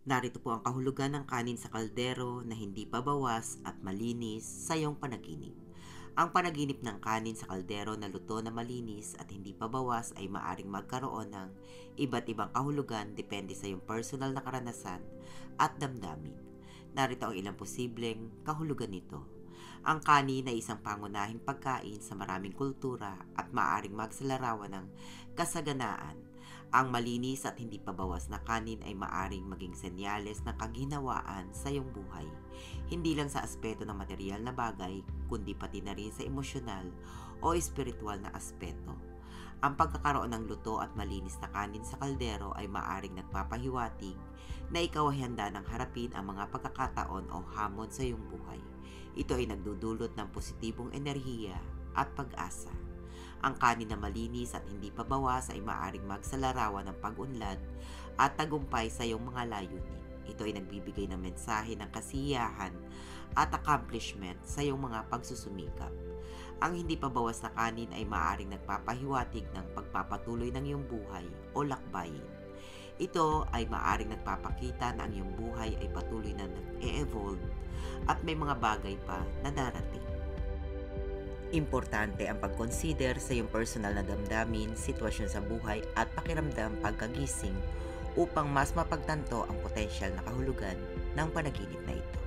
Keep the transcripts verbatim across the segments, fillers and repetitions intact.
Narito po ang kahulugan ng kanin sa kaldero na hindi pabawas at malinis sa iyong panaginip. Ang panaginip ng kanin sa kaldero na luto na malinis at hindi pabawas ay maaring magkaroon ng iba't ibang kahulugan depende sa iyong personal na karanasan at damdamin. Narito ang ilang posibleng kahulugan nito. Ang kanin ay isang pangunahing pagkain sa maraming kultura at maaaring magsalarawan ng kasaganaan. Ang malinis at hindi pabawas na kanin ay maaring maging senyales ng kaginhawaan sa iyong buhay. Hindi lang sa aspeto ng material na bagay, kundi pati na rin sa emosyonal o espiritual na aspeto. Ang pagkakaroon ng luto at malinis na kanin sa kaldero ay maaring nagpapahiwatig na ikaw ay handa ng harapin ang mga pagkakataon o hamon sa iyong buhay. Ito ay nagdudulot ng positibong enerhiya at pag-asa. Ang kanin na malinis at hindi pabawas ay maaring magsalarawan ng pag-unlad at tagumpay sa iyong mga layunin. Ito ay nagbibigay ng mensahe ng kasiyahan at accomplishment sa iyong mga pagsusumikap. Ang hindi pabawas na kanin ay maaring nagpapahiwatig ng pagpapatuloy ng iyong buhay o lakbayin. Ito ay maaring nagpapakita na ang iyong buhay ay patuloy na nag-e-evolve at may mga bagay pa na darating. Importante ang pag-consider sa iyong personal na damdamin, sitwasyon sa buhay at pakiramdam pagkagising upang mas mapagtanto ang potensyal na kahulugan ng panaginip na ito.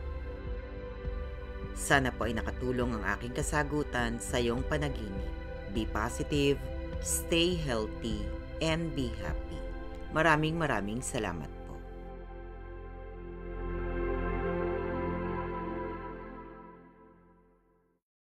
Sana po ay nakatulong ang aking kasagutan sa iyong panaginip. Be positive, stay healthy, and be happy. Maraming maraming salamat.